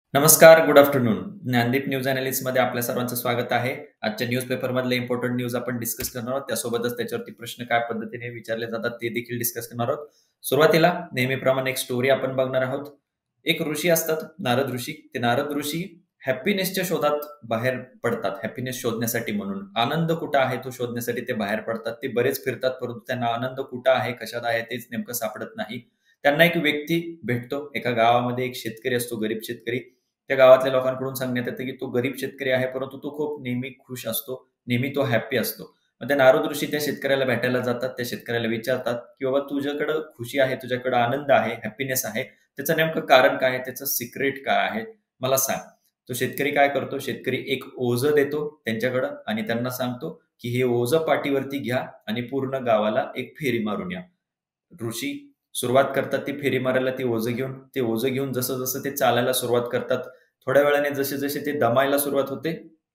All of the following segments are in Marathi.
नमस्कार, गुड आफ्टरनून. ज्ञानदीप न्यूज मध्ये आपल्या सर्वांचं स्वागत आहे. आजच्या न्यूजपेपरमधले इम्पोर्टंट न्यूज आपण डिस्कस करणार आहोत. त्यासोबतच त्याच्यावरती प्रश्न काय पद्धतीने विचारले जातात ते देखील डिस्कस करणार आहोत. सुरुवातीला नेहमीप्रमाणे एक स्टोरी आपण बघणार आहोत. एक ऋषी असतात, नारद ऋषी. ते नारद ऋषी हॅपीनेसच्या शोधात बाहेर पडतात. हॅपीनेस शोधण्यासाठी म्हणून आनंद कुठं आहे तो शोधण्यासाठी ते बाहेर पडतात. ते बरेच फिरतात, परंतु त्यांना आनंद कुठं आहे, कशात आहे तेच नेमकं सापडत नाही. त्यांना एक व्यक्ती भेटतो. एका गावामध्ये एक शेतकरी असतो, गरीब शेतकरी. त्या गावातल्या लोकांकडून सांगण्यात येतं की तो गरीब शेतकरी आहे, परंतु तो खूप नेहमी खुश असतो, नेहमी तो हॅपी असतो. मग ते नारद ऋषी त्या शेतकऱ्याला भेटायला जातात. त्या शेतकऱ्याला विचारतात की बाबा, तुझ्याकडं खुशी आहे, तुझ्याकडं आनंद आहे, हॅपीनेस आहे, त्याचं नेमकं कारण काय आहे, त्याचं सिक्रेट काय आहे, मला सांग. तो शेतकरी काय करतो, शेतकरी एक ओझं देतो त्यांच्याकडं आणि त्यांना सांगतो की हे ओझं पाठीवरती घ्या आणि पूर्ण गावाला एक फेरी मारून या. ऋषी सुरुवात करतात ती फेरी मारायला, ती ओझं घेऊन. ते ओझं घेऊन जसं जसं ते चालायला सुरुवात करतात, थोड्या वेळाने जसे जसे ते दमायला सुरुवात होते,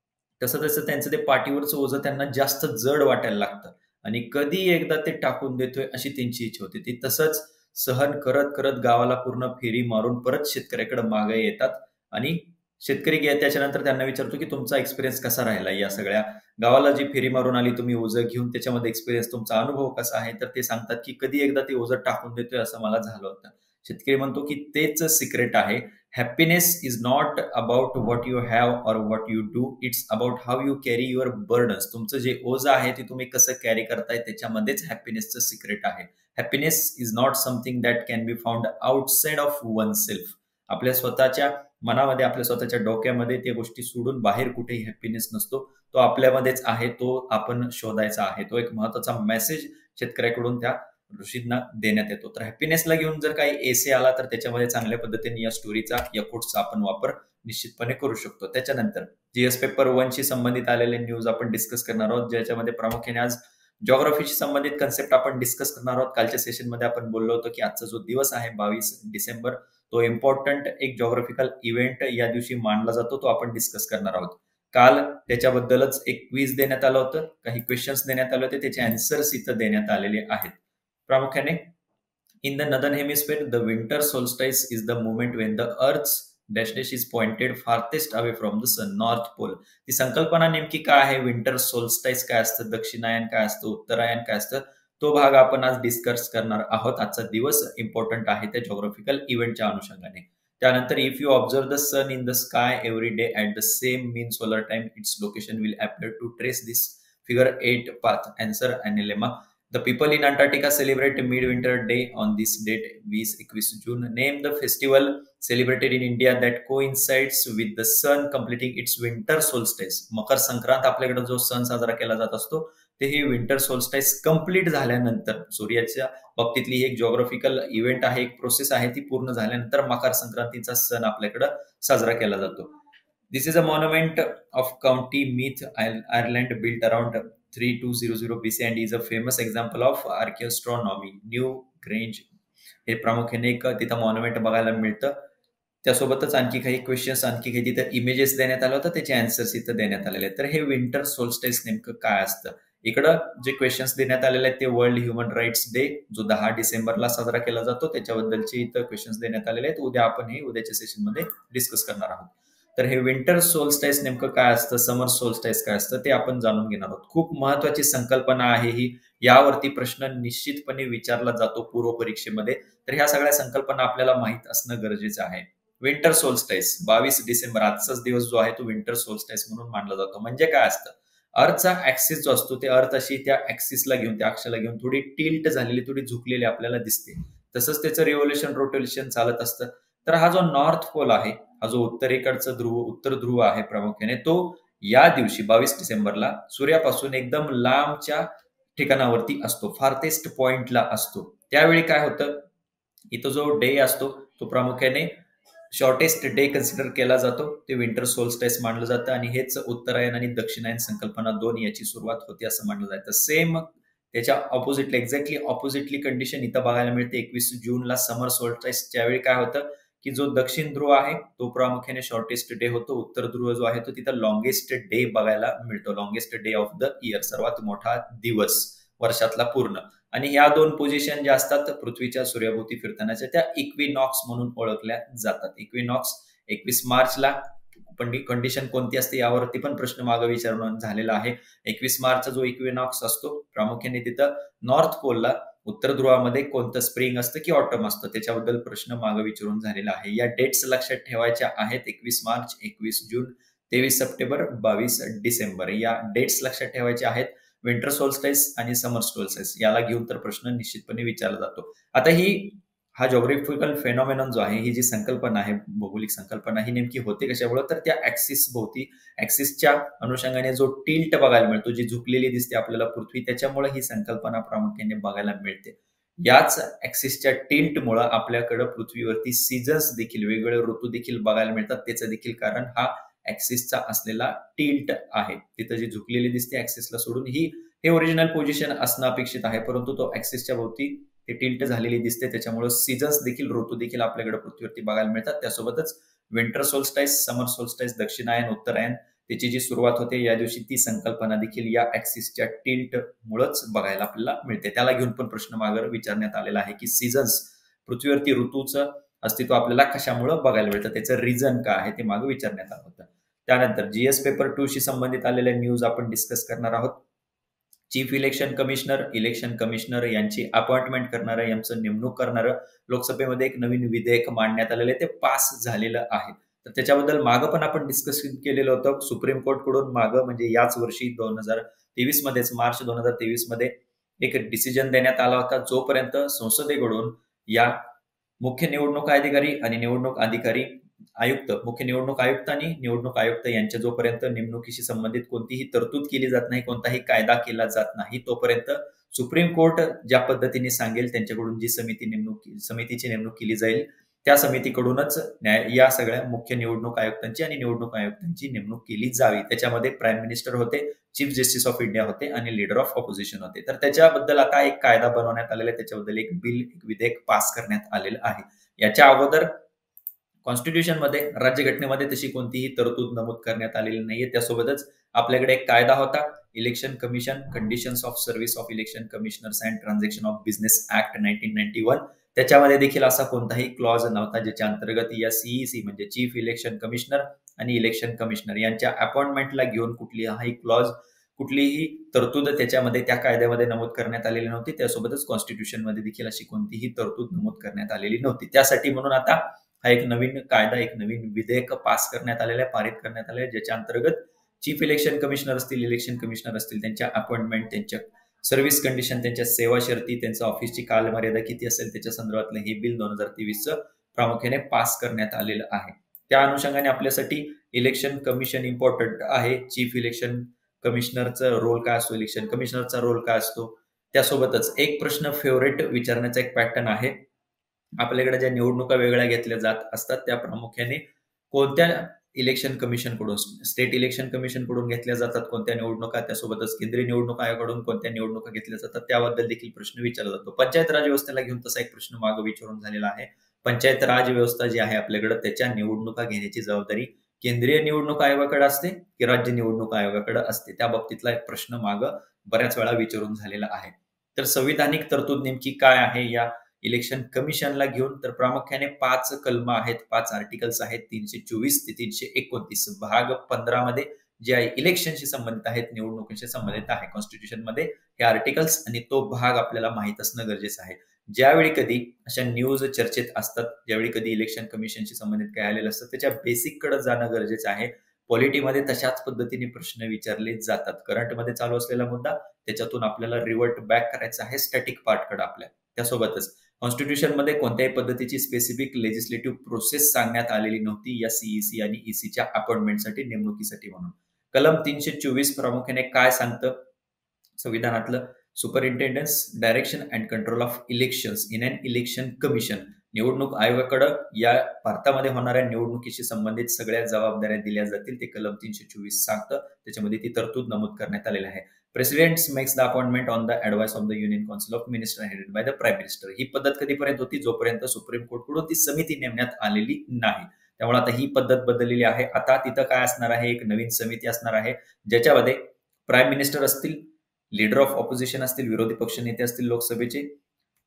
तसं तसं त्यांचं ते पाठीवरचं ओझं त्यांना जास्त जड वाटायला लागतं आणि कधी एकदा ते टाकून देतोय अशी त्यांची इच्छा होती. ती तसंच सहन करत करत गावाला पूर्ण फेरी मारून परत शेतकऱ्याकडे मागे येतात आणि शेतकरी त्याच्यानंतर त्यांना विचारतो की तुमचा एक्सपिरियन्स कसा राहिला, या सगळ्या गावाला जी फेरी मारून आली तुम्ही ओझं घेऊन, त्याच्यामध्ये एक्सपिरियन्स तुमचा अनुभव कसा आहे. तर ते सांगतात की कधी एकदा ते ओझं टाकून देतोय असं मला झालं होतं. शेतकरी म्हणतो की तेच सिक्रेट आहे. Happiness is not about what you have or what you do, it's about how you carry your burdens. तुमचं जे ओझं आहे ते तुम्ही कसं कॅरी करताय, त्याच्यामध्येच हॅपीनेसचं सिक्रेट आहे. Happiness is not something that can be found outside of oneself. आपल्या स्वतःच्या मनामध्ये, आपल्या स्वतःच्या डोक्यामध्ये त्या गोष्टी सोडून बाहेर कुठेही हॅपीनेस नसतो. तो आपल्यामध्येच आहे, तो आपण शोधायचा आहे. तो एक महत्वाचा मेसेज शेतकऱ्याकडून त्या ऋषींना देण्यात येतो. तर हॅपीनेसला घेऊन जर काही एसे आला तर त्याच्यामध्ये चांगल्या पद्धतीने या स्टोरीचा, या कोट्सचा आपण वापर निश्चितपणे करू शकतो. त्याच्यानंतर जीएस पेपर 1 शी संबंधित आलेले न्यूज आपण डिस्कस करणार आहोत, ज्याच्यामध्ये प्रामुख्याने आज जिओग्राफीशी संबंधित कन्सेप्ट आपण डिस्कस करणार आहोत. कालच्या सेशनमध्ये आपण बोललो होतो की आजचा जो दिवस आहे 22 डिसेंबर, तो इम्पॉर्टंट एक जिओग्राफिकल इव्हेंट या दिवशी मानला जातो, तो आपण डिस्कस करणार आहोत. काल त्याच्याबद्दलच एक क्विज देण्यात आलं होतं, काही क्वेश्चन्स देण्यात आले होते, त्याचे आन्सर्स इथं देण्यात आलेले आहेत. प्रामुख्याने in the northern hemisphere the winter solstice is the moment when the earth's dash dash is pointed farthest away from the sun, north pole. ती संकल्पना नेमकी काय आहे, विंटर सोल्स्टाइस काय असतं, दक्षिणायन काय असतं, उत्तरायण काय असतं, तो भाग आपण आज डिस्कस करणार आहोत. आजचा दिवस इम्पॉर्टंट आहे त्या जिओग्राफिकल इव्हेंटच्या अनुषंगाने. त्यानंतर if you observe the sun in the sky every day at the same mean solar time, its location will appear to trace this figure 8 path. Answer analemma. The people in Antarctica celebrate Midwinter Day on this date, 20-21 June. Name the festival celebrated in India that coincides with the sun completing its winter solstice. Makar Sankranti आपल्याकडे जो सण साजरा केला जात असतो, ते ही विंटर सोल्स्टाइस कंप्लीट झाल्यानंतर, सूर्याच्या बाबतीतली एक जिओग्राफिकल इव्हेंट आहे, एक प्रोसेस आहे, ती पूर्ण झाल्यानंतर मकर संक्रांतीचा सण आपल्याकडे साजरा केला जातो. This is a monument of County Meath, Ireland, built around 3200 BC and is a famous example of archaeoastronomy. Newgrange हे प्रामुख्याने एक तिथं मॉन्युमेंट बघायला मिळतं. त्यासोबतच आणखी काही क्वेश्चन्स, आणखी काही तिथं इमेजेस देण्यात आलं होतं, त्याचे आन्सर्स इथं देण्यात आलेले आहेत. तर हे विंटर सोल्स्टाइस नेमकं काय असतं, इकडं जे क्वेश्चन्स देण्यात आलेले आहेत ते वर्ल्ड ह्युमन राईट्स डे, जो 10 डिसेंबरला साजरा केला जातो, त्याच्याबद्दलचे इथं क्वेश्चन्स देण्यात आलेले आहेत. उद्या आपण हे उद्याच्या सेशनमध्ये डिस्कस करणार आहोत. तर हे विंटर सोल्स्टाइस नेमकं काय असतं, समर सोल्स्टाइस काय असतं, ते आपण जाणून घेणार आहोत. खूप महत्वाची संकल्पना आहे ही. यावरती प्रश्न निश्चितपणे विचारला जातो पूर्व परीक्षेमध्ये. तर ह्या सगळ्या संकल्पना आपल्याला माहित असणं गरजेचं आहे. विंटर सोल्स्टाइस 22 डिसेंबर, आजचाच दिवस जो आहे तो विंटर सोल्स्टाइस म्हणून मानला जातो. म्हणजे काय असतं, अर्थचा ऍक्सिस जो असतो, ते अर्थ अशी त्या ऍक्सिसला घेऊन, त्या अक्षाला घेऊन थोडी टिल्ट झालेली, थोडी झुकलेली आपल्याला दिसते. तसंच त्याचं रिव्होल्युशन, रोटेशन चालत असतं. तर हा जो नॉर्थ पोल आहे, हा जो उत्तरेकडचा ध्रुव, उत्तर ध्रुव आहे प्रामुख्याने, तो या दिवशी 22 डिसेंबरला सूर्यापासून एकदम लांबच्या ठिकाणावरती असतो, फार्थेस्ट पॉइंटला असतो. त्यावेळी काय होतं, इथं जो डे असतो तो प्रामुख्याने शॉर्टेस्ट डे कन्सिडर केला जातो. ते विंटर सोल्स्टाइस मानलं जातं आणि हेच उत्तरायण आणि दक्षिणायन संकल्पना दोन याची सुरुवात होती असं मानलं जातं. सेम त्याच्या ऑपोजिटली, एक्झॅक्टली ऑपोजिटली कंडिशन इथं बघायला मिळते 21 जूनला समर सोल्स्टाइस. त्यावेळी काय होतं की जो दक्षिण ध्रुव आहे तो प्रामुख्याने शॉर्टेस्ट डे होतो, उत्तर ध्रुव जो आहे तो तिथं लॉंगेस्ट डे बघायला मिळतो, longest day of the year, सर्वात मोठा दिवस वर्षातला पूर्ण. आणि ह्या दोन पोझिशन ज्या असतात पृथ्वीच्या सूर्याभोवती फिरतानाच्या, त्या इक्विनॉक्स म्हणून ओळखल्या जातात. इक्विनॉक्स 21 मार्चला कंडिशन कोणती असते यावरती पण प्रश्न मागे विचारून झालेला आहे. 21 मार्चचा जो इक्विनॉक्स असतो प्रामुख्याने तिथं नॉर्थ पोलला उत्तर ध्रुवामध्ये कोणतं स्प्रिंग असतं की ऑटम असतं त्याच्याबद्दल प्रश्न मागे विचारून झालेला आहे. या डेट्स लक्षात ठेवायच्या आहेत. 21 मार्च, 21 जून, 23 सप्टेंबर, 22 डिसेंबर या डेट्स लक्षात ठेवायच्या आहेत. विंटर सोल्स्टाईस आणि समर सोल्स्टाईस याला घेऊन तर प्रश्न निश्चितपणे विचारला जातो. आता हा जॉग्राफिकल फेनॉमेनॉन जो आहे, ही जी संकल्पना आहे, भौगोलिक संकल्पना, ही नेमकी होते कशामुळे? तर त्या ऍक्सिस भोवती, ऍक्सिसच्या अनुषंगाने जो टिल्ट बघायला मिळतो, जी झुकलेली दिसते आपल्याला पृथ्वी, त्याच्यामुळे ही संकल्पना प्रामुख्याने बघायला मिळते. याच ऍक्सिसच्या टिल्टमुळे आपल्याकडे पृथ्वीवरती सीझन्स देखील, वेगवेगळे ऋतू देखील बघायला मिळतात. त्याचं देखील कारण हा ऍक्सिसचा असलेला टिल्ट आहे. तिथं जी झुकलेली दिसते ऍक्सिसला सोडून, हे ओरिजिनल पोझिशन असणं अपेक्षित आहे, परंतु तो ऍक्सिसच्या भोवती ते टिल्ट झालेली दिसते. त्याच्यामुळे सीझन्स देखील, ऋतू देखील आपल्याकडे पृथ्वीवरती बघायला मिळतात. त्यासोबतच विंटर सोल्स्टाईस, समर सोल्स्टाईस, दक्षिणायन, उत्तरायण, त्याची जी सुरुवात होते या दिवशी, ती संकल्पना देखील या ऍक्सिसच्या टिल्ट मुळेच बघायला आपल्याला मिळते. त्याला घेऊन पण प्रश्न मागे विचारण्यात आलेला आहे की सीझन्स, पृथ्वीवरती ऋतूचं अस्तित्व आपल्याला कशामुळे बघायला मिळतं, त्याचं रिझन काय आहे ते मागे विचारण्यात आलं होतं. त्यानंतर जीएस पेपर 2 शी संबंधित आलेल्या न्यूज आपण डिस्कस करणार आहोत. चीफ इलेक्शन कमिशनर यांची अपॉइंटमेंट करणारं, यांचं नेमणूक करणारं लोकसभेमध्ये एक नवीन विधेयक मांडण्यात आलेलं आहे. ते पास झालेलं आहे. तर त्याच्याबद्दल मागं पण आपण डिस्कस केलेलं होतं. सुप्रीम कोर्टकडून मागं, म्हणजे याच वर्षी 2023 मध्येच, मार्च 2023 मध्ये एक डिसिजन देण्यात आला होता. जोपर्यंत संसदेकडून या मुख्य निवडणूक अधिकारी आणि निवडणूक अधिकारी आयुक्त, मुख्य निवडणूक आयुक्त आणि निवडणूक आयुक्त यांच्या जोपर्यंत नेमणुकीशी संबंधित कोणतीही तरतूद केली जात नाही, कोणताही कायदा केला जात नाही, तोपर्यंत सुप्रीम कोर्ट ज्या पद्धतीने सांगेल, त्यांच्याकडून जी समितीची नेमणूक केली जाईल, त्या समितीकडूनच या सगळ्या मुख्य निवडणूक आयुक्तांची आणि निवडणूक आयुक्तांची नेमणूक केली जावी. त्याच्यामध्ये प्राईम मिनिस्टर होते, चीफ जस्टिस ऑफ इंडिया होते आणि लीडर ऑफ ऑपोजिशन होते. तर त्याच्याबद्दल आता एक कायदा बनवण्यात आलेला आहे, त्याच्याबद्दल एक विधेयक पास करण्यात आलेलं आहे. याच्या अगोदर कॉन्स्टिट्यूशन मध्ये, राज्यघटनेमध्ये तशी कोणतीही तरतूद नमूद करण्यात आलेली नाहीये. त्यासोबतच आपल्याकडे एक कायदा होता, election commission, conditions of service of election commissioners and transaction of business act 1991. त्याच्यामध्ये देखील असा कोणताही क्लॉज नव्हता ज्याच्या अंतर्गत या सीईसी म्हणजे चीफ इलेक्शन कमिशनर आणि इलेक्शन कमिशनर यांच्या अपॉइंटमेंटला घेऊन कुठलीही तरतूद त्याच्यामध्ये, त्या कायद्यामध्ये नमूद करण्यात आलेली नव्हती. त्यासोबतच कॉन्स्टिट्यूशन मध्ये देखील अशी कोणतीही तरतूद नमूद करण्यात आलेली नव्हती. त्यासाठी म्हणून आता हा एक नवीन कायदा, एक नवीन विधेयक पास करण्यात आलेलं आहे, पारित करण्यात आलेलं आहे, ज्याच्या अंतर्गत चीफ इलेक्शन कमिशनर असतील, इलेक्शन कमिशनर असतील, त्यांच्या अपॉइंटमेंट, त्यांच्या सर्व्हिस कंडिशन, त्यांच्या सेवा शर्ती, त्यांच्या ऑफिसची कालमर्यादा किती असेल, त्याच्या संदर्भातलं हे बिल 2023 प्रामुख्याने पास करण्यात आलेलं आहे. त्या अनुषंगाने आपल्यासाठी इलेक्शन कमिशन इम्पॉर्टंट आहे. चीफ इलेक्शन कमिशनरचा रोल काय असतो, इलेक्शन कमिशनरचा रोल काय असतो. त्यासोबतच एक प्रश्न फेवरेट विचारण्याचा एक पॅटर्न आहे. आपल्याकडे ज्या निवडणुका वेगळ्या घेतल्या जात असतात, त्या प्रामुख्याने कोणत्या इलेक्शन कमिशन कडून, स्टेट इलेक्शन कमिशन कडून घेतल्या जातात कोणत्या निवडणुका, त्यासोबतच केंद्रीय निवडणूक आयोगाकडून कोणत्या निवडणुका घेतल्या जातात, त्याबद्दल देखील प्रश्न विचारला जातो. पंचायत राज व्यवस्थेला घेऊन तसा एक प्रश्न मागे विचारून झालेला आहे. पंचायत राज व्यवस्था जी आहे आपल्याकडे, त्याच्या निवडणुका घेण्याची जबाबदारी केंद्रीय निवडणूक आयोगाकडे असते की राज्य निवडणूक आयोगाकडे असते, त्या बाबतीतला एक प्रश्न मागे बऱ्याच वेळा विचारून झालेला आहे. तर संविधानिक तरतूद नेमकी काय आहे या इलेक्शन कमिशनला घेऊन, तर प्रामुख्याने 5 कलम आहेत, 5 आर्टिकल्स आहेत. 324 ते 329 भाग 15 मध्ये जे आहे इलेक्शनशी संबंधित आहेत, निवडणुकीशी संबंधित आहे. कॉन्स्टिट्यूशन मध्ये हे आर्टिकल्स आणि तो भाग आपल्याला माहित असणं गरजेचं आहे. ज्यावेळी कधी अशा न्यूज चर्चेत असतात, ज्यावेळी कधी इलेक्शन कमिशनशी संबंधित काय आलेलं असतं, त्याच्या बेसिक कडे जाणं गरजेचं आहे. पॉलिटीमध्ये तशाच पद्धतीने प्रश्न विचारले जातात. करंटमध्ये चालू असलेला मुद्दा, त्याच्यातून आपल्याला रिव्हर्ट बॅक करायचा आहे स्टॅटिक पार्टकडे आपल्या. त्यासोबतच कॉन्स्टिट्यूशन मध्ये कोणत्याही पद्धतीची स्पेसिफिक लेजिस्लेटिव्ह प्रोसेस सांगण्यात आलेली नव्हती या सीईसी आणि ईसीच्या अपॉइंटमेंटसाठी, नेमणुकीसाठी म्हणून. कलम 324 प्रामुख्याने काय सांगतं संविधानातलं, superintendence, direction and control of elections in an election commission. निवडणूक आयोगाकडे या भारतामध्ये होणाऱ्या निवडणुकीशी संबंधित सगळ्या जबाबदाऱ्या दिल्या जातील, ते कलम 324 सांगतं. त्याच्यामध्ये ती तरतूद नमूद करण्यात आलेली आहे. President makes the appointment on the advice of the union council of minister headed by the prime minister. ही पद्धत कधीपर्यंत होती, जोपर्यंत सुप्रीम कोर्टकडून ती समिती नेमण्यात आलेली नाही. त्यामुळे आता ही पद्धत बदललेली आहे. आता तिथं काय असणार आहे, एक नवीन समिती असणार आहे, ज्याच्यामध्ये प्राईम मिनिस्टर असतील, लीडर ऑफ ऑपोजिशन असतील, विरोधी पक्ष नेते असतील लोकसभेचे,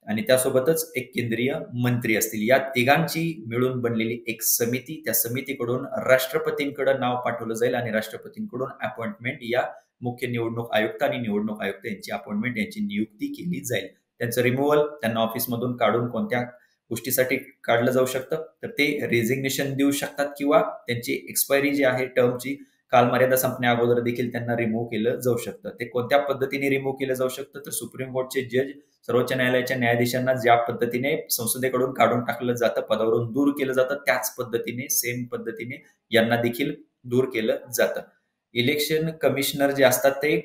आणि त्यासोबतच एक केंद्रीय मंत्री असतील. या तिघांची मिळून बनलेली एक समिती, त्या समितीकडून राष्ट्रपतींकडे नाव पाठवलं जाईल आणि राष्ट्रपतींकडून अपॉइंटमेंट या मुख्य निवडणूक आयुक्त आणि निवडणूक आयुक्त यांची अपॉइंटमेंट, यांची नियुक्ती केली जाईल. त्यांचं रिमूव्हल, त्यांना ऑफिसमधून काढून कोणत्या गोष्टीसाठी काढलं जाऊ शकतं, तर ते रेझिग्नेशन देऊ शकतात किंवा त्यांची एक्सपायरी जी आहे टर्मची, कालमर्यादा संपण्या अगोदर देखील त्यांना रिमूव्ह केलं जाऊ शकतं. ते कोणत्या पद्धतीने रिमूव्ह केलं जाऊ शकतं, तर सुप्रीम कोर्टचे जज सर्वोच्च न्यायालयाच्या न्यायाधीशांना ज्या पद्धतीने संसदेकडून काढून टाकलं जातं, पदावरून दूर केलं जातं, त्याच पद्धतीने सेम पद्धतीने यांना देखील दूर केलं जातं. इलेक्शन कमिशनर जे असतात ते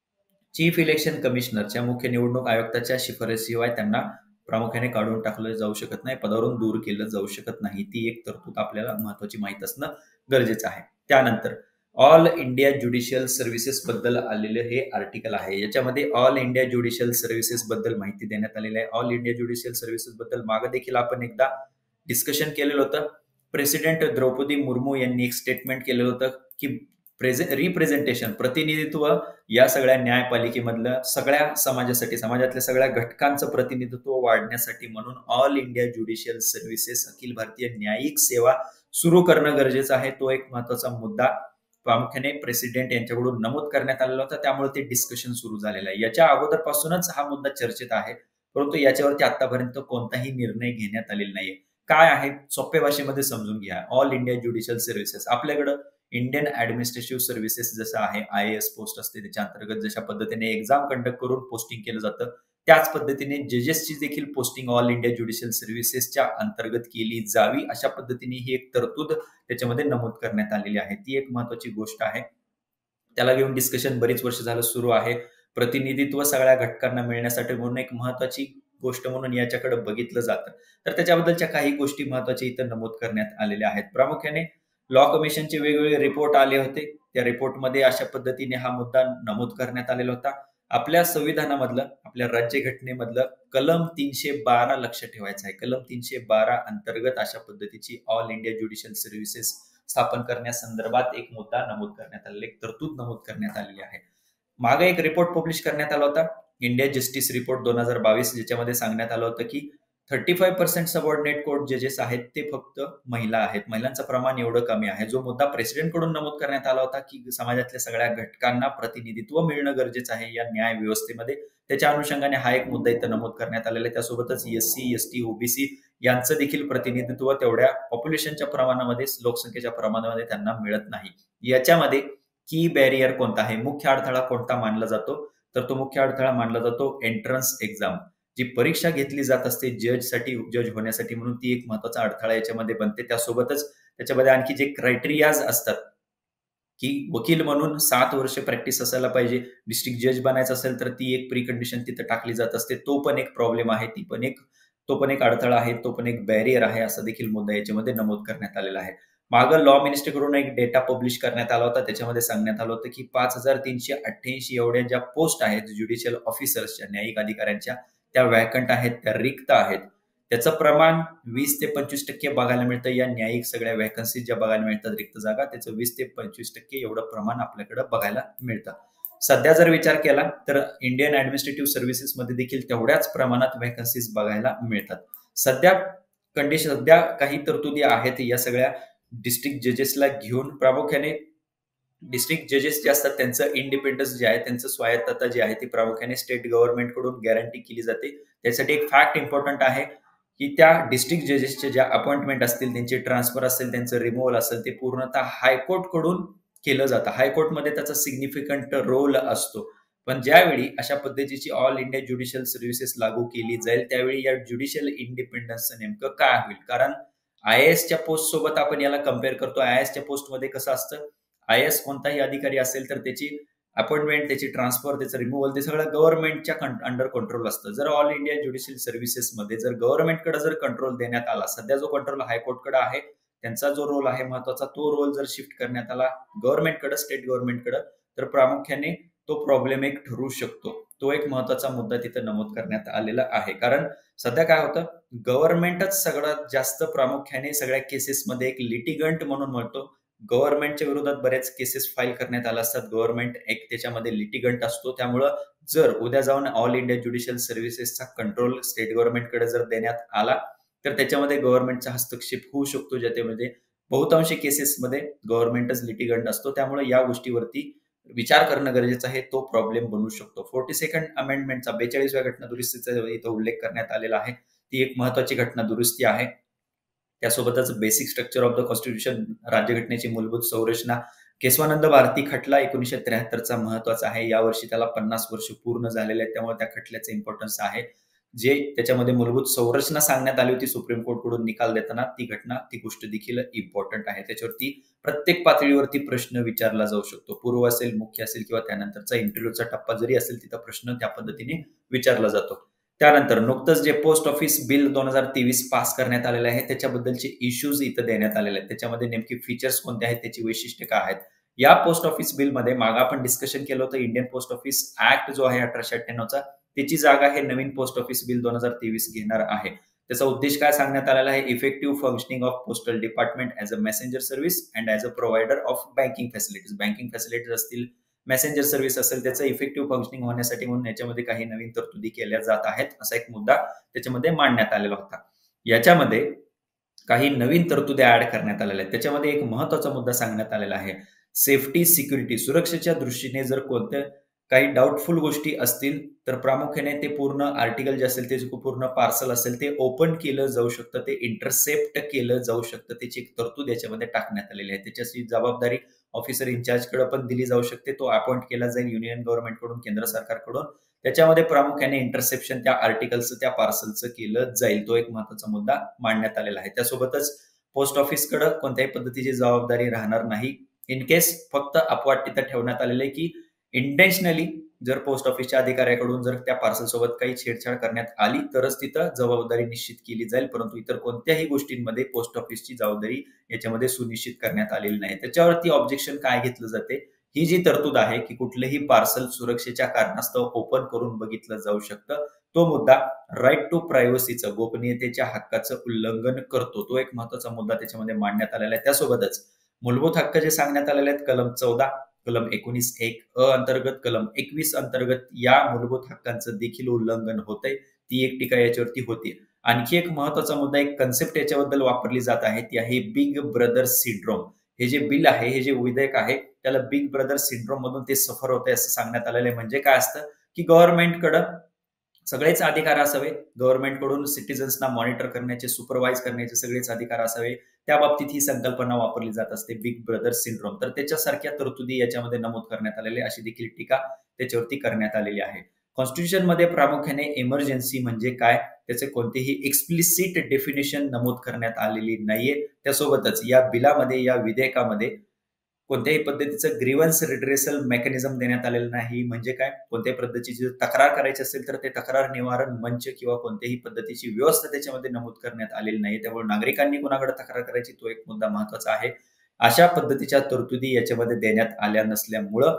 चीफ इलेक्शन कमिशनरच्या, मुख्य निवडणूक आयुक्ताच्या शिफारसीशिवाय त्यांना प्रामुख्याने काढून टाकलं जाऊ शकत नाही, पदावरून दूर केलं जाऊ शकत नाही. ती एक तरतूद आपल्याला महत्वाची माहित असणं गरजेचं आहे. त्यानंतर ऑल इंडिया ज्युडिशियल सर्व्हिसेस बद्दल आलेलं हे आर्टिकल आहे. याच्यामध्ये ऑल इंडिया ज्युडिशियल सर्व्हिसेस बद्दल माहिती देण्यात आलेली आहे. ऑल इंडिया ज्युडिशियल सर्व्हिसेस बद्दल मागे देखील आपण एकदा डिस्कशन केलेलं होतं. प्रेसिडेंट द्रौपदी मुर्मू यांनी एक स्टेटमेंट केलेलं होतं की रिप्रेझेंटेशन, प्रतिनिधित्व या सगळ्या न्यायपालिकेमधलं सगळ्या समाजासाठी, समाजातल्या सगळ्या घटकांचं प्रतिनिधित्व वाढण्यासाठी म्हणून ऑल इंडिया ज्युडिशियल सर्व्हिसेस, अखिल भारतीय न्यायिक सेवा सुरू करणं गरजेचं आहे. तो एक महत्वाचा मुद्दा प्रामुख्याने प्रेसिडेंट यांच्याकडून नमूद करण्यात आलेला होता, त्यामुळे ते डिस्कशन सुरू झालेलं आहे. याच्या अगोदरपासूनच हा मुद्दा चर्चेत आहे, परंतु याच्यावरती आतापर्यंत कोणताही निर्णय घेण्यात आलेला नाहीये. काय आहे, सोप्या भाषेमध्ये समजून घ्या. ऑल इंडिया ज्युडिशियल सर्व्हिसेस, आपल्याकडं इंडियन ऍडमिनिस्ट्रेटिव्ह सर्व्हिसेस जसं आहे, IAS पोस्ट असते, त्याच्या अंतर्गत जशा पद्धतीने एक्झाम कंडक्ट करून पोस्टिंग केलं जातं, त्याच पद्धतीने जजेसची देखील पोस्टिंग ऑल इंडिया ज्युडिशियल सर्व्हिसेसच्या अंतर्गत केली जावी, अशा पद्धतीने ही एक तरतूद त्याच्यामध्ये नमूद करण्यात आलेली आहे. ती एक महत्वाची गोष्ट आहे. त्याला घेऊन डिस्कशन बरीच वर्ष झालं सुरू आहे. प्रतिनिधित्व सगळ्या घटकांना मिळण्यासाठी म्हणून एक महत्वाची गोष्ट म्हणून याच्याकडे बघितलं जातं. तर त्याच्याबद्दलच्या काही गोष्टी महत्वाच्या इथं नमूद करण्यात आलेल्या आहेत. प्रामुख्याने लॉ कमिशनचे वेगवेगळे रिपोर्ट आले होते. त्या रिपोर्टमध्ये अशा पद्धतीने हा मुद्दा नमूद करण्यात आलेला होता. आपल्या संविधानामधलं, आपल्या राज्यघटनेमधलं कलम 312 लक्ष ठेवायचं आहे. कलम 312 अंतर्गत अशा पद्धतीची ऑल इंडिया ज्युडिशियल सर्व्हिसेस स्थापन करण्यासंदर्भात एक मुद्दा नमूद करण्यात आलेला, एक तरतूद नमूद करण्यात आलेली आहे. मागे एक रिपोर्ट पब्लिश करण्यात आला होता, इंडिया जस्टिस रिपोर्ट 2022, ज्याच्यामध्ये सांगण्यात आलं होतं की 35% सबऑर्डिनेट कोर्ट जजेस आहेत ते फक्त महिला आहेत. महिलांचं प्रमाण एवढं कमी आहे. जो मुद्दा प्रेसिडेंट कडून नमूद करण्यात आला होता की समाजातल्या सगळ्या घटकांना प्रतिनिधित्व मिळणं गरजेचं आहे या न्याय व्यवस्थेमध्ये, त्याच्या अनुषंगाने हा एक मुद्दा इथं नमूद करण्यात आलेला आहे. त्यासोबतच SC, ST, OBC यांचं देखील प्रतिनिधित्व तेवढ्या पॉप्युलेशनच्या प्रमाणामध्ये, लोकसंख्येच्या प्रमाणामध्ये त्यांना मिळत नाही. याच्यामध्ये की बॅरियर कोणता आहे, मुख्य अडथळा कोणता मानला जातो, तर तो मुख्य अडथळा मानला जातो एंट्रन्स एक्झाम, जी परीक्षा घेतली जात असते जज होण्यासाठी, म्हणून ती एक महत्वाचा अडथळा याच्यामध्ये बनते. त्यासोबतच त्याच्यामध्ये आणखी जे क्रायटेरियाज असतात की वकील म्हणून 7 वर्ष प्रॅक्टिस असायला पाहिजे, डिस्ट्रिक्ट जज बनायचं असेल तर ती एक प्री कंडिशन तिथं टाकली जात असते. तो पण एक प्रॉब्लेम आहे, तो पण एक अडथळा आहे, तो पण एक बॅरियर आहे, असा देखील मुद्दा याच्यामध्ये नमूद करण्यात आलेला आहे. मागं लॉ मिनिस्ट्रीकडून एक डेटा पब्लिश करण्यात आला होता. त्याच्यामध्ये सांगण्यात आलं होतं की 5388 एवढ्या ज्या पोस्ट आहेत ज्युडिशियल ऑफिसर्सच्या, न्यायिक अधिकाऱ्यांच्या, त्या वॅकंट आहेत, त्या रिक्त आहेत. त्याचं प्रमाण 20 ते 25% बघायला मिळतं. या न्यायिक सगळ्या वॅकन्सी ज्या बघायला मिळतात, रिक्त जागा, त्याचं 20 ते 25% एवढं प्रमाण आपल्याकडे बघायला मिळतं. सध्या जर विचार केला तर इंडियन ऍडमिनिस्ट्रेटिव्ह सर्व्हिसेस मध्ये देखील तेवढ्याच प्रमाणात वॅकन्सीज बघायला मिळतात. सध्या काही तरतुदी आहेत या सगळ्या डिस्ट्रिक्ट जजेसला घेऊन. प्रामुख्याने डिस्ट्रिक्ट जजेस जे असतात त्यांचं इंडिपेंडन्स जे आहे, त्यांचं स्वायत्तता जी आहे, ती प्रामुख्याने स्टेट गव्हर्नमेंट कडून गॅरंटी केली जाते. त्यासाठी एक फॅक्ट इम्पॉर्टंट आहे की त्या डिस्ट्रिक्ट जजेसच्या ज्या अपॉइंटमेंट असतील, त्यांचे ट्रान्सफर असेल, त्यांचं रिमूव्हल असेल, ते पूर्णतः हायकोर्ट कडून केलं जातं. हायकोर्टमध्ये त्याचा सिग्निफिकंट रोल असतो. पण ज्यावेळी अशा पद्धतीची ऑल इंडिया ज्युडिशियल सर्व्हिसेस लागू केली जाईल, त्यावेळी या ज्युडिशियल इंडिपेंडन्सचं नेमकं काय होईल? कारण IASच्या पोस्ट सोबत आपण याला कम्पेअर करतो. IASच्या पोस्टमध्ये कसं असतं, IAS कोणताही अधिकारी असेल तर त्याची अपॉइंटमेंट, त्याची ट्रान्सफर, त्याचं रिमूव्हल, ते सगळं गव्हर्नमेंटच्या अंडर कंट्रोल असतं. जर ऑल इंडिया ज्युडिशियल सर्व्हिसेसमध्ये जर गव्हर्नमेंटकडे जर कंट्रोल देण्यात आला, सध्या जो कंट्रोल हायकोर्टकडे आहे, त्यांचा जो रोल आहे महत्वाचा, तो रोल जर शिफ्ट करण्यात आला गव्हर्नमेंटकडे, स्टेट गव्हर्नमेंटकडे, तर प्रामुख्याने तो प्रॉब्लेम एक ठरू शकतो. तो एक महत्वाचा मुद्दा तिथं नमूद करण्यात आलेला आहे. कारण सध्या काय होतं, गव्हर्नमेंटच सगळ्यात जास्त प्रामुख्याने सगळ्या केसेसमध्ये एक लिटिगंट म्हणून म्हणतो, गव्हर्नमेंटच्या विरोधात बऱ्याच केसेस फाईल करण्यात आल्या असतात. गव्हर्नमेंट एक त्याच्यामध्ये लिटिगंट असतो. त्यामुळं जर उद्या जाऊन ऑल इंडिया ज्युडिशियल सर्व्हिसेसचा कंट्रोल स्टेट गव्हर्नमेंटकडे जर देण्यात आला तर त्याच्यामध्ये गव्हर्नमेंटचा हस्तक्षेप होऊ शकतो. ज्यामध्ये बहुतांशी केसेसमध्ये गव्हर्नमेंटच लिटिगंट असतो. त्यामुळे या गोष्टीवरती विचार करणं गरजेचं आहे. तो प्रॉब्लेम बनू शकतो. 42nd अमेंडमेंटचा 42व्या घटना दुरुस्तीचा इथं उल्लेख करण्यात आलेला आहे. ती एक महत्वाची घटना दुरुस्ती आहे. त्यासोबतच basic structure of the constitution, राज्यघटनेची मूलभूत संरचना, केशवानंद भारती खटला 1973चा महत्वाचा आहे. यावर्षी त्याला 50 वर्ष पूर्ण झालेले आहेत. त्यामुळे त्या खटल्याचं इम्पॉर्टन्स आहे. जे त्याच्यामध्ये मूलभूत संरचना सांगण्यात आली होती सुप्रीम कोर्टकडून निकाल देताना, ती घटना, ती गोष्ट देखील इम्पॉर्टंट आहे. त्याच्यावरती प्रत्येक पातळीवरती प्रश्न विचारला जाऊ शकतो. पूर्व असेल, मुख्य असेल किंवा त्यानंतरचा इंटरव्ह्यूचा टप्पा जरी असेल तिथं प्रश्न त्या पद्धतीने विचारला जातो. त्यानंतर नुकतंच जे पोस्ट ऑफिस बिल 2023 पास करण्यात आलेलं आहे त्याच्याबद्दलचे इश्यूज इथं देण्यात आलेले आहेत. त्याच्यामध्ये नेमकी फीचर्स कोणते आहेत, त्याची वैशिष्ट्ये काय आहेत. या पोस्ट ऑफिस बिलमध्ये मागे आपण डिस्कशन केलं होतं. इंडियन पोस्ट ऑफिस ऍक्ट जो आहे 1898चा, त्याची जागा हे नवीन पोस्ट ऑफिस बिल 2023 घेणार आहे. त्याचा उद्देश काय सांगण्यात आलेला आहे, effective functioning of postal department as a messenger service and as a provider of banking facilities. Banking facilities असतील, मेसेंजर सर्व्हिस असेल, त्याचं इफेक्टिव्ह फंक्शनिंग होण्यासाठी म्हणून याच्यामध्ये काही नवीन तरतुदी केल्या जात आहेत, असा एक मुद्दा त्याच्यामध्ये मांडण्यात आलेला होता. याच्यामध्ये काही नवीन तरतुदी ऍड करण्यात आलेल्या आहेत. त्याच्यामध्ये एक महत्वाचा मुद्दा सांगण्यात आलेला आहे, सेफ्टी सिक्युरिटी, सुरक्षेच्या दृष्टीने जर कोणत्या काही डाऊटफुल गोष्टी असतील तर प्रामुख्याने ते पूर्ण आर्टिकल जे असेल, ते पूर्ण पार्सल असेल, ते ओपन केलं जाऊ शकतं, ते इंटरसेप्ट केलं जाऊ शकतं. त्याची एक तरतूद याच्यामध्ये टाकण्यात आलेली आहे. त्याची जबाबदारी ऑफिसर इन्चार्जकडे पण दिली जाऊ शकते. तो अपॉइंट केला जाईल युनियन गव्हर्नमेंटकडून, केंद्र सरकारकडून. त्याच्यामध्ये प्रामुख्याने इंटरसेप्शन त्या आर्टिकलचं, त्या पार्सलचं केलं जाईल. तो एक महत्वाचा मुद्दा मांडण्यात आलेला आहे. त्यासोबतच पोस्ट ऑफिसकडे कोणत्याही पद्धतीची जबाबदारी राहणार नाही. इन केस फक्त अपवाद तिथं ठेवण्यात आलेले आहे की इंटेन्शनली जर पोस्ट ऑफिसच्या अधिकाऱ्याकडून जर त्या पार्सल सोबत काही छेडछाड करण्यात आली तरच तिथं जबाबदारी निश्चित केली जाईल. परंतु इतर कोणत्याही गोष्टींमध्ये पोस्ट ऑफिसची जबाबदारी याच्यामध्ये सुनिश्चित करण्यात आलेली नाही. त्याच्यावरती ऑब्जेक्शन काय घेतलं जाते, ही जी तरतूद आहे की कुठलेही पार्सल सुरक्षेच्या कारणास्तव ओपन करून बघितलं जाऊ शकतं, तो मुद्दा राईट टू प्रायव्हसीचं, गोपनीयतेच्या हक्काचं उल्लंघन करतो. तो एक महत्वाचा मुद्दा त्याच्यामध्ये मांडण्यात आलेला आहे. त्यासोबतच मूलभूत हक्क जे सांगण्यात आलेले आहेत, कलम 14, कलम 19(1) अ अंतर्गत, कलम 21 अंतर्गत या मूलभूत हक्कांचं देखील उल्लंघन होतंय. ती एक टीका याच्यावरती होती. आणखी एक महत्वाचा मुद्दा, एक कन्सेप्ट याच्याबद्दल वापरली जात आहे, ती आहे बिग ब्रदर सिंड्रोम. हे जे बिल आहे, हे जे विधेयक आहे, त्याला बिग ब्रदर सिंड्रोम मधून ते सफर होते असं सांगण्यात आलेलं आहे. म्हणजे काय असतं की गव्हर्नमेंटकडं सगळेच अधिकार असावे, गव्हर्नमेंटकडून सिटीजन्सना मॉनिटर करण्याचे, सुपरवाइज करण्याचे सगळेच अधिकार असावे. त्या बाबतीत ही संकल्पना वापरली जात असते, बिग ब्रदर सिंड्रोम. तर त्याच्यासारख्या तरतुदी याच्यामध्ये नमूद करण्यात आलेल्या, अशी देखील टीका त्याच्यावरती करण्यात आलेली आहे. कॉन्स्टिट्यूशन मध्ये प्रामुख्याने इमर्जन्सी म्हणजे काय, त्याचे कोणतेही एक्सप्लिसिट डेफिनेशन नमूद करण्यात आलेली नाहीये. त्यासोबतच या बिलामध्ये, या विधेयकामध्ये कोणत्याही पद्धतीचं ग्रीव्हन्स रिड्रेसल मेकॅनिझम देण्यात आलेलं नाही. म्हणजे काय, कोणत्याही पद्धतीची तक्रार करायची असेल तर ते तक्रार निवारण मंच किंवा कोणत्याही पद्धतीची व्यवस्था त्याच्यामध्ये नमूद करण्यात आलेली नाही. त्यामुळे नागरिकांनी कोणाकडे तक्रार करायची, तो एक मुद्दा महत्वाचा आहे. अशा पद्धतीच्या तरतुदी याच्यामध्ये देण्यात आल्या नसल्यामुळं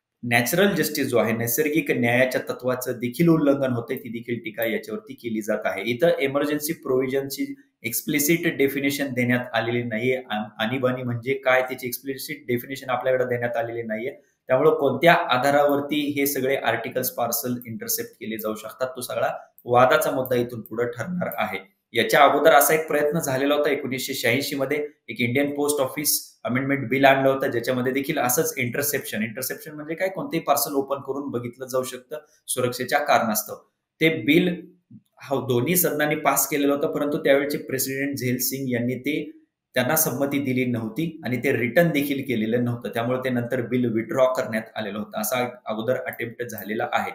नॅचरल जस्टिस जो आहे, नैसर्गिक न्यायाच्या तत्वाचं देखील उल्लंघन होते. ती देखील टीका याच्यावरती केली जात आहे. इथं इमर्जन्सी प्रोव्हिजनची एक्सप्लिसिट डेफिनेशन देण्यात आलेली नाहीये. आणीबाणी म्हणजे काय, त्याची एक्सप्लिसिट डेफिनेशन आपल्याकडे देण्यात आलेली नाहीये. त्यामुळे कोणत्या आधारावरती हे सगळे आर्टिकल्स पार्सल इंटरसेप्ट केले जाऊ शकतात, तो सगळा वादाचा मुद्दा इथून पुढे ठरणार आहे. याच्या अगोदर असा एक प्रयत्न झालेला होता 1986 मध्ये, एक Indian post office amendment bill आणलं होतं, ज्याच्यामध्ये देखील असंच इंटरसेप्शन म्हणजे काय, कोणतेही पार्सल ओपन करून बघितलं जाऊ शकतं सुरक्षेच्या कारणास्तव. ते बिल दोन्ही सदनांनी पास केलेलं होतं, परंतु त्यावेळेचे प्रेसिडेंट झैल सिंग यांनी त्यांना संमती दिली नव्हती आणि ते रिटर्न देखील केलेलं नव्हतं. त्यामुळे ते नंतर बिल विड्रॉ करण्यात आलेलं होतं. असा अगोदर अटेम्प्ट झालेला आहे.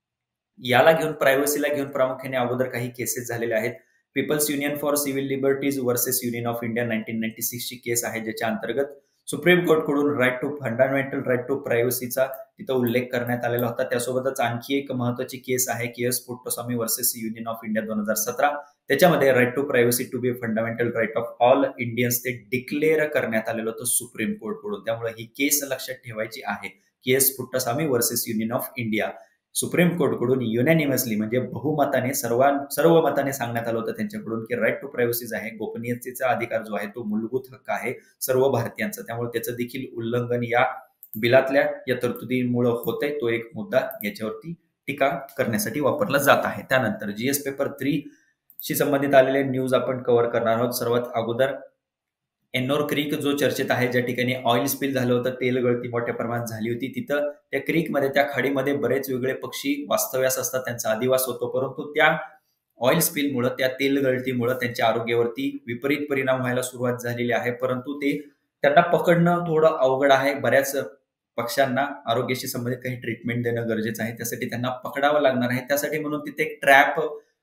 याला घेऊन, प्रायव्हसीला घेऊन प्रामुख्याने अगोदर काही केसेस झालेल्या आहेत. People's union for civil liberties versus union of India 1996 ची केस आहे, ज्याच्या अंतर्गत सुप्रीम कोर्टकडून फंडामेंटल राईट टू प्रायव्हसीचा तिथं उल्लेख करण्यात आलेला होता. त्यासोबतच आणखी एक महत्वाची केस आहे, KS Puttaswamy versus union of India 2017. त्याच्यामध्ये right to privacy to be fundamental right of all Indians ते डिक्लेअर करण्यात आलेलं होतं सुप्रीम कोर्टकडून. त्यामुळे ही केस लक्षात ठेवायची आहे, KS Puttaswamy versus union of India. Supreme कोर्टकडून युनॅनिमसली म्हणजे बहुमताने सर्व मताने सांगण्यात आलं होतं त्यांच्याकडून की राईट टू प्रायव्हसी आहे, गोपनीयतेचा अधिकार जो आहे तो मूलभूत हक्क आहे सर्व भारतीयांचा, त्यामुळे त्याचं देखील उल्लंघन या बिलातल्या या तरतुदीमुळे होतंय. तो एक मुद्दा याच्यावरती टीका करण्यासाठी वापरला जात आहे. त्यानंतर जीएस पेपर 3 शी संबंधित आलेले न्यूज आपण कव्हर करणार आहोत. सर्वात अगोदर एन्नोर क्रीक जो चर्चेत आहे, ज्या ठिकाणी ऑइल स्पिल झालं होतं, तेल गळती मोठ्या प्रमाणात झाली होती, तिथं त्या क्रीकमध्ये त्या खाडीमध्ये बरेच वेगळे पक्षी वास्तव्यास असतात, त्यांचा अधिवास होतो. परंतु त्या ऑइल स्पिलमुळे, त्या तेल गळतीमुळे त्यांच्या आरोग्यावरती विपरीत परिणाम व्हायला सुरुवात झालेली आहे. परंतु ते त्यांना पकडणं थोडं अवघड आहे. बऱ्याच पक्ष्यांना आरोग्याशी संबंधित काही ट्रीटमेंट देणं गरजेचं आहे, त्यासाठी त्यांना पकडावं लागणार आहे. त्यासाठी म्हणून तिथे एक ट्रॅप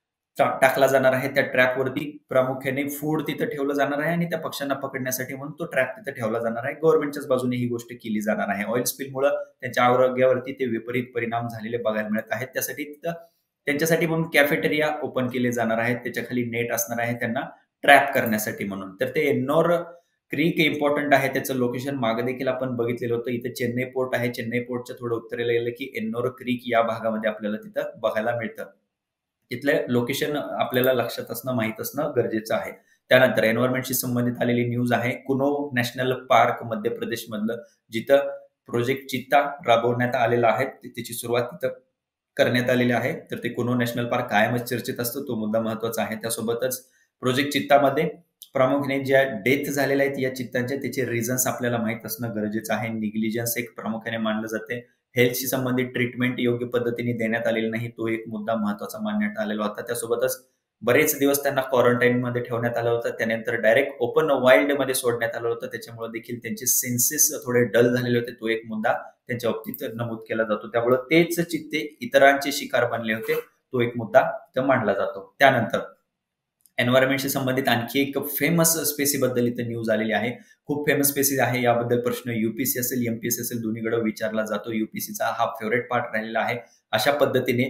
टाकला जाणार आहे. त्या ट्रॅपवरती प्रामुख्याने फूड तिथं ठेवलं जाणार आहे आणि त्या पक्ष्यांना पकडण्यासाठी म्हणून तो ट्रॅप तिथं ठेवला जाणार आहे. गव्हर्नमेंटच्याच बाजूने ही गोष्ट केली जाणार आहे. ऑइल स्पिलमुळे त्यांच्या आरोग्यावरती ते विपरीत परिणाम झालेले बघायला मिळत आहेत. त्यासाठी तिथं त्यांच्यासाठी म्हणून कॅफेटेरिया ओपन केले जाणार आहेत, त्याच्या खाली नेट असणार आहे त्यांना ट्रॅप करण्यासाठी म्हणून. तर ते एन्नोर क्रीक इम्पॉर्टंट आहे, त्याचं लोकेशन मागे देखील आपण बघितलेलं होतं. इथे चेन्नई पोर्ट आहे, चेन्नई पोर्टच्या थोडं उत्तरेला गेलं की एन्नोर क्रीक या भागामध्ये आपल्याला तिथं बघायला मिळतं. तिथलं लोकेशन आपल्याला लक्षात असणं, माहीत असणं गरजेचं आहे. त्यानंतर एन्व्हायरमेंटशी संबंधित आलेली न्यूज आहे. कुनो नॅशनल पार्क मध्य प्रदेश मधलं, जिथं प्रोजेक्ट चित्ता राबवण्यात आलेला आहे, त्याची सुरुवात तिथं करण्यात आलेली आहे. तर ते कुनो नॅशनल पार्क कायमच चर्चेत असतो, तो मुद्दा महत्वाचा आहे. त्यासोबतच प्रोजेक्ट चित्तामध्ये प्रामुख्याने ज्या डेथ झालेल्या आहेत या चित्तांच्या, त्याचे रिझन्स आपल्याला माहीत असणं गरजेचं आहे. निग्लिजन्स एक प्रामुख्याने मानलं जाते. हेल्थशी संबंधित ट्रीटमेंट योग्य पद्धतीने देण्यात आलेली नाही, तो एक मुद्दा महत्वाचा मानण्यात आलेला होता. त्यासोबतच बरेच दिवस त्यांना क्वारंटाईनमध्ये ठेवण्यात आलं होतं, त्यानंतर डायरेक्ट ओपन वाईल्ड मध्ये सोडण्यात आलं होतं. त्याच्यामुळे देखील त्यांचे सेन्सेस थोडे डल झालेले होते, तो एक मुद्दा त्यांच्या बाबतीत नमूद केला जातो. त्यामुळे तेच चित्ते इतरांचे शिकार बनले होते, तो एक मुद्दा इथं मांडला जातो. त्यानंतर एन्व्हायरमेंटशी संबंधित आणखी एक फेमस स्पेसीबद्दल इथं न्यूज आलेली आहे. खूप फेमस स्पेसीज आहे, याबद्दल प्रश्न युपीसी असेल, एमपीएससी असेल, दोन्हीकडे विचारला जातो. युपीसीचा हा फेवरेट पार्ट राहिलेला आहे. अशा पद्धतीने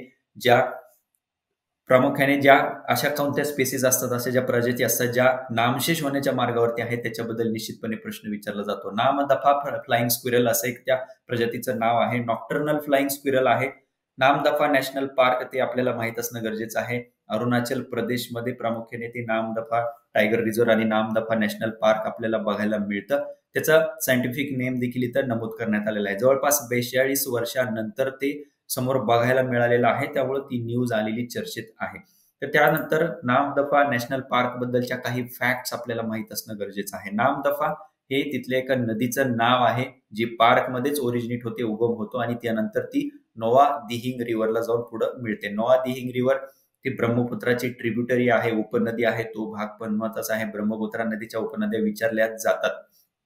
प्रामुख्याने ज्या अशा कोणत्या स्पेसीज असतात, अशा ज्या प्रजाती असतात ज्या नामशेष होण्याच्या मार्गावरती आहेत, त्याच्याबद्दल निश्चितपणे प्रश्न विचारला जातो. नामदफा फ्लाइंग स्क्विरल असं एक त्या प्रजातीचं नाव आहे. नॉक्टर्नल फ्लाइंग स्क्विरल आहे. नामदफा नॅशनल पार्क ते आपल्याला माहित असणं गरजेचं आहे. अरुणाचल प्रदेशमध्ये प्रामुख्याने ते नामदफा टायगर रिझर्व्ह आणि नामदफा नॅशनल पार्क आपल्याला बघायला मिळतं. त्याचं सायंटिफिक नेम देखील इथं नमूद करण्यात आलेला आहे. जवळपास 42 वर्षांनंतर ते समोर बघायला मिळालेलं आहे, त्यामुळे ती न्यूज आलेली चर्चेत आहे. तर त्यानंतर नामदफा नॅशनल पार्क बद्दलच्या काही फॅक्ट्स आपल्याला माहित असणं गरजेचं आहे. नामदफा हे तिथल्या एका नदीचं नाव आहे, जी पार्कमध्येच ओरिजिनेट होते, उगम होतो आणि त्यानंतर ती नोवा दिहिंग रिव्हरला जाऊन पुढे मिळते. नोवा दिहिंग रिव्हर ती ब्रह्मपुत्राची ट्रिब्युटरी आहे, उपनदी आहे. तो भाग पण महत्वाचा आहे. ब्रह्मपुत्रा नदीच्या उपनद्या विचारल्या जातात.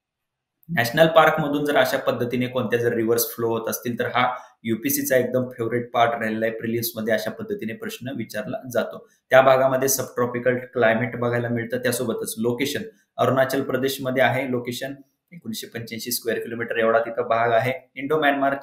नॅशनल पार्क मधून जर अशा पद्धतीने कोणत्या जर रिव्हर्स फ्लो होत असतील तर हा युपीसीचा एकदम फेवरेट पार्ट राहिलेला आहे. प्रिलिम्स मध्ये अशा पद्धतीने प्रश्न विचारला जातो. त्या भागामध्ये सबट्रॉपिकल क्लायमेट बघायला मिळतं. त्यासोबतच लोकेशन अरुणाचल प्रदेशमध्ये आहे. लोकेशन 1985 स्क्वेअर किलोमीटर एवढा तिथं भाग आहे. इंडो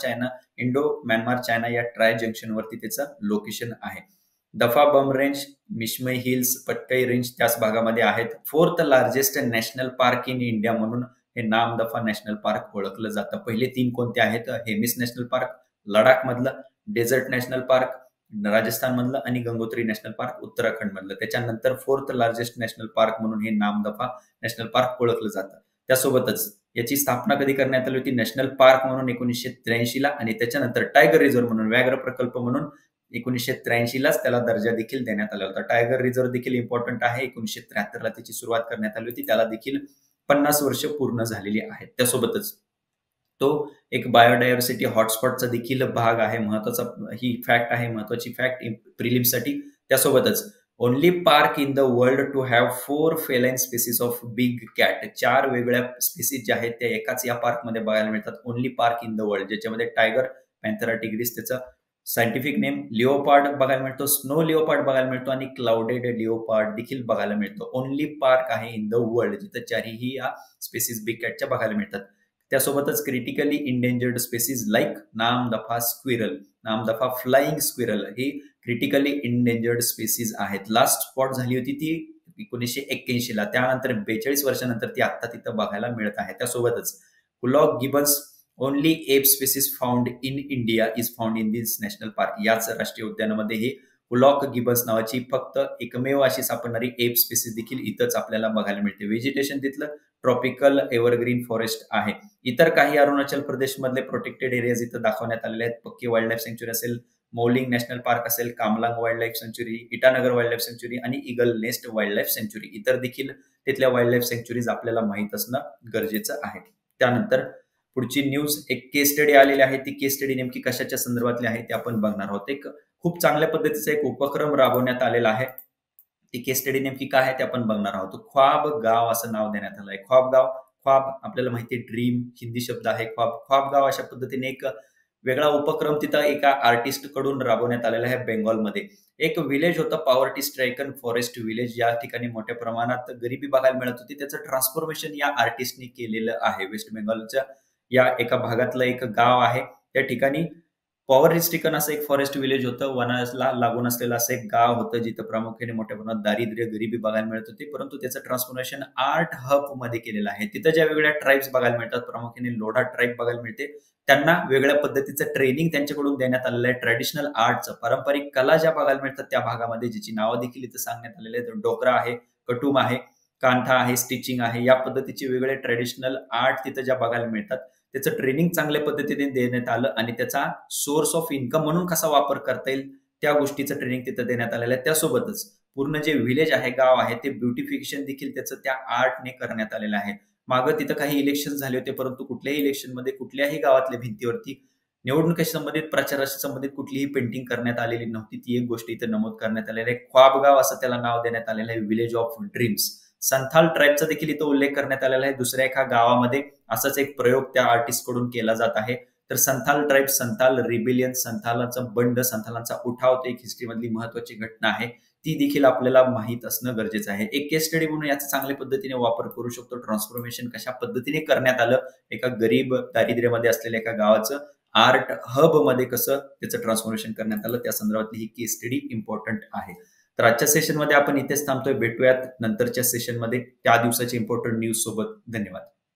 म्यानमार चायना या ट्राय जंक्शन वरती त्याचं लोकेशन आहे. Dapha Bum range, Mishmi hills, Patkai range त्याच भागामध्ये आहेत. 4th largest national park in India म्हणून हे नामदफा नॅशनल पार्क ओळखलं जातं. पहिले 3 कोणते आहेत? हेमिस नॅशनल पार्क लडाख मधलं, डेझर्ट नॅशनल पार्क राजस्थान मधलं आणि गंगोत्री नॅशनल पार्क उत्तराखंड मधलं. त्याच्यानंतर 4th लार्जेस्ट नॅशनल पार्क म्हणून हे नामदफा नॅशनल पार्क ओळखलं जातं. त्यासोबतच याची स्थापना कधी करण्यात आली होती? नॅशनल पार्क म्हणून 1983 ला आणि त्याच्यानंतर टायगर रिझर्व्ह म्हणून, व्याघ्र प्रकल्प म्हणून 1983 लाच त्याला दर्जा देखील देण्यात आला होता. टायगर रिझर्व्ह देखील इम्पॉर्टंट आहे. 1973 ला त्याची सुरुवात करण्यात आली होती. त्याला देखील 50 वर्ष पूर्ण झालेली आहेत. त्यासोबतच तो एक बायोडायव्हर्सिटी हॉटस्पॉटचा देखील भाग आहे. ही फॅक्ट आहे, महत्वाची फॅक्ट प्रिलिम्ससाठी. त्यासोबतच only park in the world to have 4 feline species of big cat. 4 वेगळ्या स्पेसीज ज्या आहेत त्या एकाच या पार्कमध्ये बघायला मिळतात. Only park in the world, ज्याच्यामध्ये टायगर, पॅन्थेरा टिग्रिस, त्याचा सायंटिफिक नेम लिओपार्ड बघायला मिळतो, स्नो लिओपार्ड बघायला मिळतो आणि क्लाउडेड लिओपार्ड देखील बघायला मिळतो. ओनली पार्क आहे इन द वर्ल्ड जिथं चारही या स्पेसीज बिग कॅटच्या बघायला मिळतात. त्यासोबतच critically endangered species like Namdapha squirrel, Namdapha flying squirrel ही क्रिटिकली इंडेंजर्ड स्पेसीज आहेत. लास्ट स्पॉट झाली होती ती 1981 ला. त्यानंतर 42 वर्षानंतर ती आता तिथं बघायला मिळत आहे. त्यासोबतच hoolock gibbons only ape species found in India is found in this national park. याच राष्ट्रीय उद्यानामध्ये हे हुलॉक गिबन्स नावाची फक्त एकमेव अशी सापडणारी एप स्पेसिस देखील इथंच आपल्याला बघायला मिळते. व्हेजिटेशन तिथलं ट्रॉपिकल एव्हरग्रीन फॉरेस्ट आहे. इतर काही अरुणाचल प्रदेशमधले प्रोटेक्टेड एरियाज इथं दाखवण्यात आलेले आहेत. पक्की वाईल्ड लाईफ सँच्युरी असेल, मौलिंग नॅशनल पार्क असेल, Kamlang wild life सँच्युरी, Itanagar wild life सँच्युरी आणि इगल नेस्ट वाईल्ड लाईफ सँच्युरी. इतर देखील तिथल्या वाईल्ड लाईफ सँच्युरीज आपल्याला माहित असणं गरजेचं आहे. त्यानंतर पुढची न्यूज, एक केस स्टडी आलेली आहे. ती केस स्टडी नेमकी कशाच्या संदर्भातली आहे ते आपण बघणार आहोत. एक खूप चांगल्या पद्धतीचा एक उपक्रम राबवण्यात आलेला आहे. ती केस स्टडी नेमकी काय आहे ते आपण बघणार आहोत. ख्वाब गाव असं नाव देण्यात आलं आहे. ख्वाब गाव, ख्वाब आपल्याला माहिती आहे ड्रीम हिंदी शब्द आहे. ख्वाब, ख्वाब गाव अशा पद्धतीने एक वेगळा उपक्रम तिथं एका आर्टिस्ट कडून राबवण्यात आलेला आहे बेंगॉलमध्ये. एक विलेज होतं पॉवर्टी स्ट्रायकन फॉरेस्ट विलेज. या ठिकाणी मोठ्या प्रमाणात गरिबी बघायला मिळत होती. त्याचं ट्रान्सफॉर्मेशन या आर्टिस्टनी केलेलं आहे. वेस्ट बेंगॉलच्या या एका भागातलं एक गाव आहे. त्या ठिकाणी पॉवर्टी स्ट्रिकन असं एक फॉरेस्ट विलेज होतं. वनाला लागून असलेलं असं एक गाव होतं जिथं प्रामुख्याने मोठ्या प्रमाणात दारिद्र्य गरिबी बघायला मिळत होती. परंतु त्याचं ट्रान्सफॉर्मेशन आर्ट हब मध्ये केलेलं आहे. तिथं ज्या वेगळ्या ट्राईब्स बघायला मिळतात, प्रामुख्याने लोढा ट्राईब बघायला मिळते. त्यांना वेगळ्या पद्धतीचं ट्रेनिंग त्यांच्याकडून देण्यात आलेलं आहे. ट्रॅडिशनल आर्टचं, पारंपरिक कला ज्या बघायला मिळतात त्या भागामध्ये, ज्याची नावं देखील इथं सांगण्यात आलेली आहेत. डोकरा आहे, कटुम आहे, कांथा आहे, स्टिचिंग आहे. या पद्धतीचे वेगळे ट्रॅडिशनल आर्ट तिथं ज्या बघायला मिळतात त्याचं ट्रेनिंग चांगल्या पद्धतीने देण्यात आलं आणि त्याचा सोर्स ऑफ इन्कम म्हणून कसा वापर करता येईल त्या गोष्टीचं ट्रेनिंग तिथं देण्यात आलेलं आहे. त्यासोबतच पूर्ण जे विलेज आहे, गाव आहे, ते ब्युटिफिकेशन देखील त्याचं त्या आर्टने करण्यात आलेलं आहे. मागं तिथं काही इलेक्शन झाले होते, परंतु कुठल्याही इलेक्शनमध्ये कुठल्याही गावातल्या भिंतीवरती निवडणुकीशी संबंधित, प्रचाराशी संबंधित कुठलीही पेंटिंग करण्यात आलेली नव्हती. ती एक गोष्ट इथं नमूद करण्यात आलेली आहे. ख्वाबगाव असं त्याला नाव देण्यात आलेलं आहे, विलेज ऑफ ड्रीम्स. संथाल ट्राईबचा देखील इथं उल्लेख करण्यात आलेला आहे. दुसऱ्या एका गावामध्ये असाच एक प्रयोग त्या आर्टिस्ट कडून केला जात आहे. तर संथाल ट्राईब, संथाल रिबिलियन, संथालांचा बंड, संथालांचा उठाव, एक हिस्ट्री मधली महत्वाची घटना आहे. ती देखील आपल्याला माहित असणं गरजेचं आहे. एक केस स्टडी म्हणून याचा चांगल्या पद्धतीने वापर करू शकतो. ट्रान्सफॉर्मेशन कशा पद्धतीने करण्यात आलं, एका गरीब दारिद्र्यामध्ये असलेल्या एका गावाचं आर्ट हब मध्ये कसं त्याचं ट्रान्सफॉर्मेशन करण्यात आलं, त्या संदर्भातली ही केस स्टडी इम्पॉर्टंट आहे. तर आजच्या सेशनमध्ये आपण इथेच थांबतोय. भेटूयात नंतरच्या सेशनमध्ये त्या दिवसाच्या इम्पॉर्टंट न्यूज सोबत. धन्यवाद.